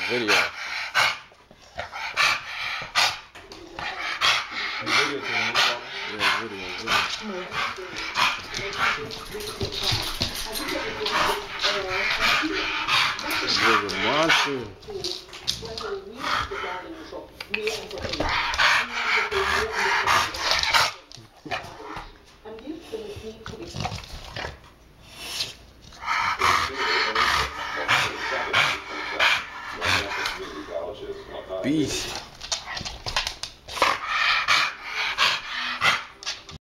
Video. Yeah, video. It was a monster. Beast.